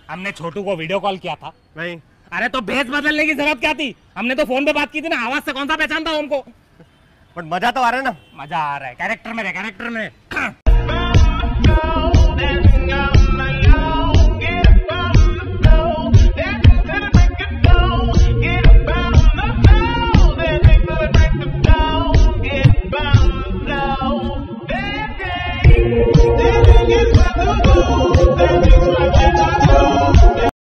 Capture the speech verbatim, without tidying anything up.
हमने छोटू को video call किया था। नहीं। अरे तो भेस बदलने की जरूरत क्या थी, हमने तो फोन पे बात की थी ना, आवाज से कौन सा पहचानता हमको। बट मजा तो आ रहा है ना। मजा आ रहा है, कैरेक्टर में रहे, कैरेक्टर में।